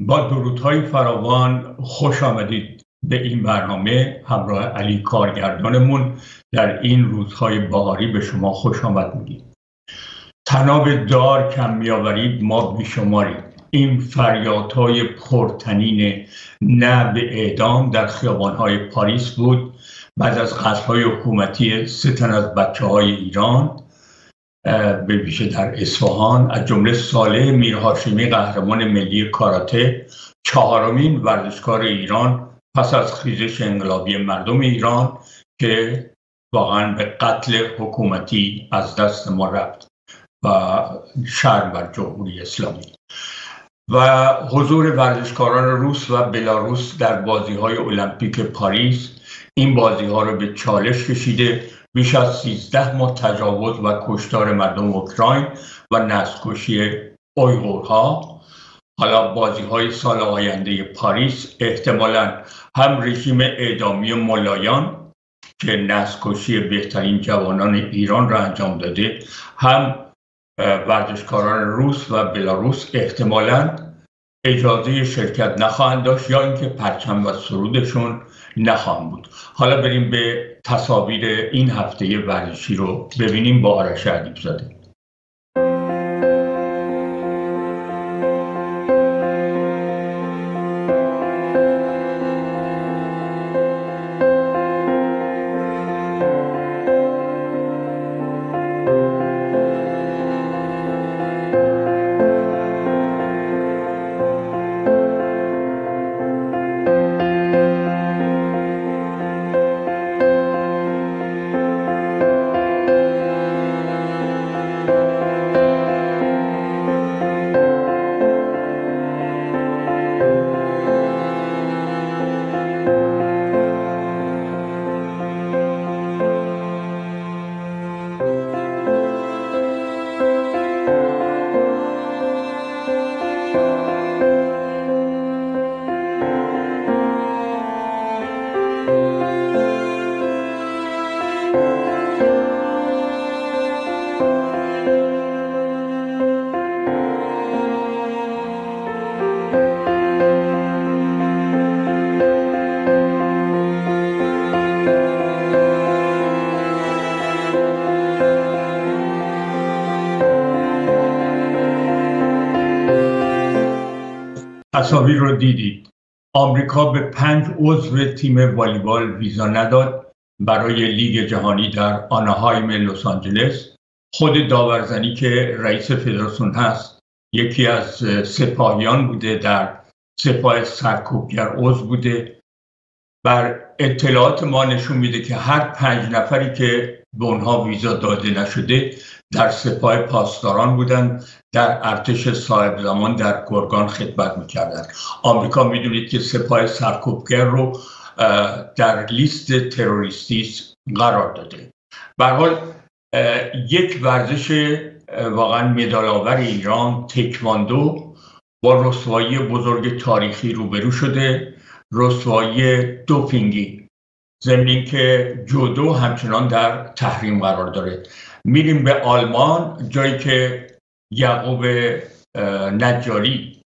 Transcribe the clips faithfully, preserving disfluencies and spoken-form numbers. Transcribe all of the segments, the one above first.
با درودهای فراوان خوش آمدید به این برنامه. همراه علی کارگردانمون در این روزهای بهاری به شما خوش آمد میگیم. طناب دار کم میآورید ما بیشماریم. این فریادهای پرطنین نه به اعدام در خیابانهای پاریس بود بعد از قتل‌های حکومتی سه تن از بچه‌های ایران به ویژه در اصفهان، از جمله صالح میرهاشمی قهرمان ملی کاراته، چهارمین ورزشکار ایران پس از خیزش انقلابی مردم ایران که واقعا به قتل حکومتی از دست ما رفت و شرم بر جمهوری اسلامی. و حضور ورزشکاران روس و بلاروس در بازی‌های المپیک پاریس این بازی‌ها رو به چالش کشیده. بیش از سیزده ماه تجاوز و کشتار مردم اوکراین و نسل‌کشی اویغورها. حالا بازی‌های سال آینده پاریس احتمالاً هم رژیم اعدامی ملایان که نسل‌کشی بهترین جوانان ایران را انجام داده، هم ورزشکاران روس و بلاروس احتمالاً اجازه شرکت نخواهند داشت یا اینکه پرچم و سرودشون نخواهند بود. حالا بریم به تصاویر این هفته ورزشی رو ببینیم با آرش ادیب‌زاده. تصاویر رو دیدید. آمریکا به پنج عضو تیم والیبال ویزا نداد برای لیگ جهانی در آناهایم لس آنجلس. خود داورزنی که رئیس فدراسیون هست یکی از سپاهیان بوده، در سپاه سرکوبگر عضو بوده. بر اطلاعات ما نشون میده که هر پنج نفری که به اونها ویزا داده نشده در سپاه پاسداران بودن، در ارتش صاحب زمان در گرگان خدمت میکردن. آمریکا میدونید که سپاه سرکوبگر رو در لیست تروریستی قرار داده. به هر حال یک ورزش واقعا مدال‌آور ایران، تکواندو، با رسوایی بزرگ تاریخی روبرو شده، رسوایی دوپینگی، ضمن اینکه جودو همچنان در تحریم قرار داره. میریم به آلمان، جایی که یعقوب نجاری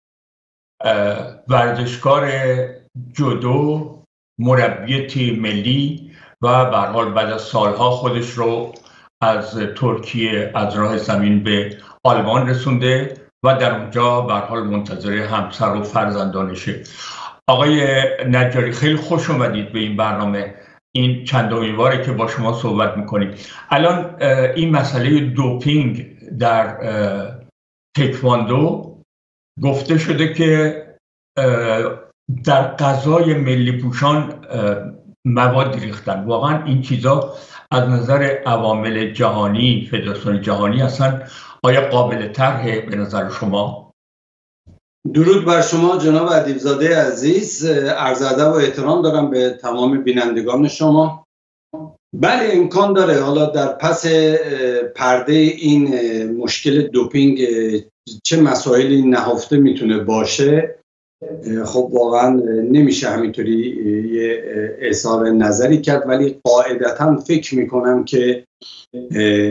ورزشکار جودو، مربی تیم ملی و به هر حال بعد از سالها خودش رو از ترکیه از راه زمین به آلمان رسونده و در اونجا به هر حال منتظر همسر و فرزندانشه. آقای نجاری خیلی خوش اومدید به این برنامه. این چندمین باره که با شما صحبت میکنیم. الان این مسئله دوپینگ در تکواندو گفته شده که در غذای ملی پوشان مواد ریختن. واقعا این چیزا از نظر عوامل جهانی، فدراسیون جهانی هستن، آیا قابل طرحه به نظر شما؟ درود بر شما جناب ادیب‌زاده عزیز. عرض ادب و احترام دارم به تمام بینندگان شما. بله امکان داره. حالا در پس پرده این مشکل دوپینگ چه مسائلی نهفته میتونه باشه، خب واقعا نمیشه همینطوری یه اظهار نظری کرد، ولی قاعدتا فکر میکنم که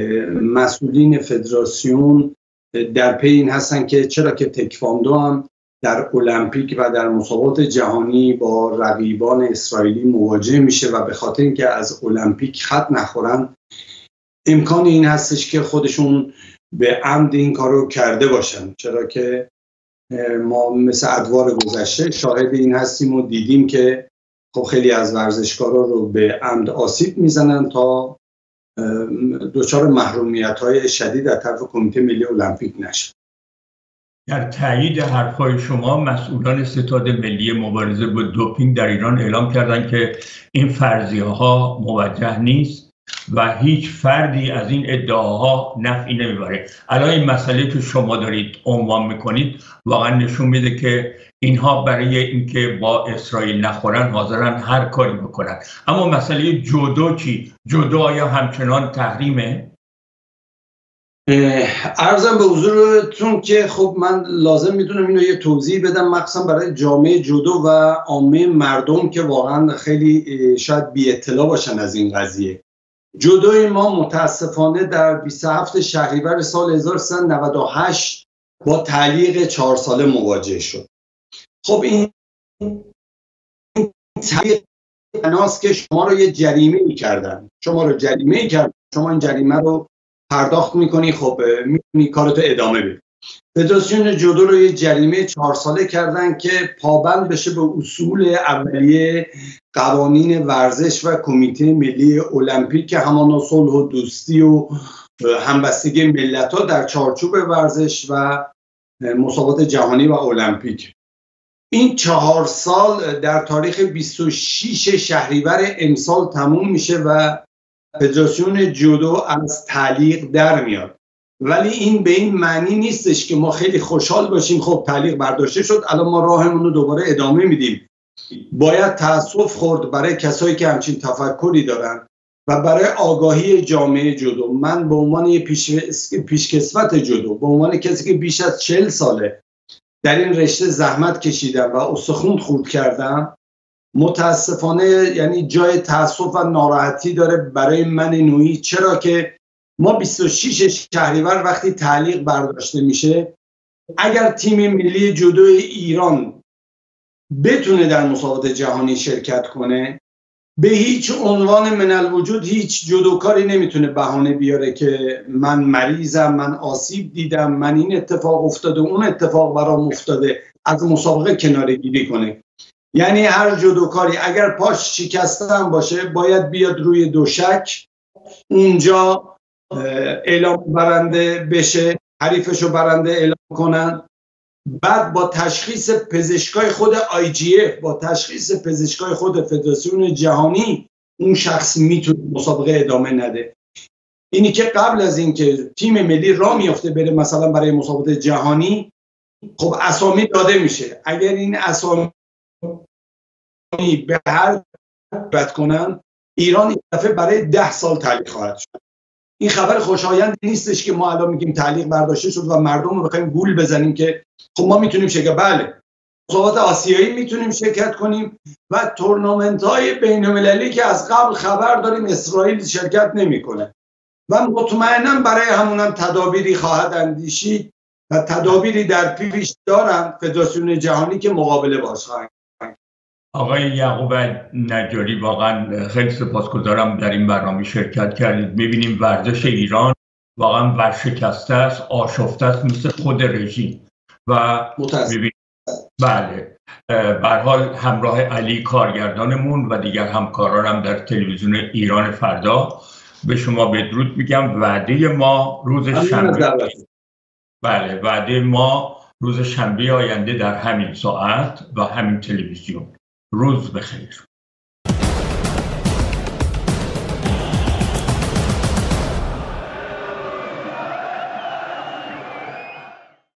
مسئولین فدراسیون در پی این هستن که چرا که تکواندو هم در المپیک و در مسابقات جهانی با رقیبان اسرائیلی مواجه میشه و به خاطر اینکه از المپیک خط نخورن امکان این هستش که خودشون به عمد این کارو کرده باشن، چرا که ما مثل ادوار گذشته شاهد این هستیم و دیدیم که خب خیلی از ورزشکارا رو به عمد آسیب میزنن تا دچار محرومیت‌های شدید از طرف کمیته ملی المپیک نشن. در تایید حرفهای شما مسئولان ستاد ملی مبارزه با دوپینگ در ایران اعلام کردند که این فرضیه‌ها موجه نیست و هیچ فردی از این ادعاها نفعی نمیبره. الان این مسئله که شما دارید عنوان میکنید واقعا نشون میده که اینها برای اینکه با اسرائیل نخورن حاضرن هر کاری بکنن. اما مسئله جودو چی؟ جودو آیا همچنان تحریمه؟ عرضم به حضورتون که خب من لازم میدونم اینو یه توضیح بدم، مخصوصا برای جامعه جودو و عامه مردم که واقعا خیلی شاید بی اطلاع باشن از این قضیه. جودوی ما متاسفانه در بیست و هفتم شهریور سال هزار و سیصد و نود و هشت با تعلیق چهار ساله مواجه شد. خب این تعلیق بناست که شما رو یه جریمه ای کردن، شما رو جریمه ای کردن، شما این جریمه رو پرداخت میکنی، خب میتونی کارتو ادامه بدی. فدراسیون جودو رو یه جریمه چهار ساله کردن که پابند بشه به اصول اولیه قوانین ورزش و کمیته ملی المپیک که همان صلح و دوستی و همبستگی ملت‌ها در چارچوب ورزش و مسابقات جهانی و المپیک. این چهار سال در تاریخ بیست و شش شهریور امسال تموم میشه و فدراسیون جودو از تعلیق در میاد. ولی این به این معنی نیستش که ما خیلی خوشحال باشیم خب تعلیق برداشته شد الان ما راهمون رو دوباره ادامه میدیم. باید تأسف خورد برای کسایی که همچین تفکری دارن و برای آگاهی جامعه جودو. من به عنوان یه پیش پیشکسوت جودو، به عنوان کسی که بیش از چهل ساله در این رشته زحمت کشیدم و استخون خورد کردم، متاسفانه یعنی جای تأسف و ناراحتی داره برای من نوعی، چرا که ما بیست و شش شهریور وقتی تعلیق برداشته میشه، اگر تیم ملی جودو ایران بتونه در مسابقات جهانی شرکت کنه، به هیچ عنوان من الوجود هیچ جودوکاری نمیتونه بهانه بیاره که من مریضم، من آسیب دیدم، من این اتفاق افتاده، اون اتفاق برام افتاده، از مسابقه کناره‌گیری کنه. یعنی هر جودوکاری اگر پاش شکسته هم باشه باید بیاد روی دوشک، اونجا اعلام برنده بشه، حریفشو برنده اعلام کنن، بعد با تشخیص پزشکای خود آی جی اف، با تشخیص پزشکای خود فدراسیون جهانی، اون شخص میتونه مسابقه ادامه نده. اینی که قبل از اینکه تیم ملی راه میفته بره مثلا برای مسابقه جهانی، خب اسامی داده میشه. اگر این اسامی به هر بد کنن، ایران این دفعه برای ده سال تعلیق خواهد شد. این خبر خوشایند نیستش که ما الان میگیم تعلیق برداشته شد و مردم رو بخوایم گول بزنیم که خب ما میتونیم شرکت، بله مسابقات آسیایی میتونیم شرکت کنیم و تورنمنت های بین المللی که از قبل خبر داریم اسرائیل شرکت نمیکنه و مطمئنا برای همونم تدابیری خواهد اندیشید و تدابیری در پیش دارن فدراسیون جهانی که مقابله باش خواهند. آقای یعقوب نجاری واقعا خیلی سپاسگزارم در این برنامه شرکت کردید. می‌بینیم ورزش ایران واقعا ورشکسته است، آشفته است مثل خود رژیم و می‌بینیم بله به هر حال همراه علی کارگردانمون و دیگر همکارانم در تلویزیون ایران فردا به شما بدرود میگم. وعده ما روز شنبه بله وعده ما روز شنبه آینده در همین ساعت و همین تلویزیون. روز بخیر.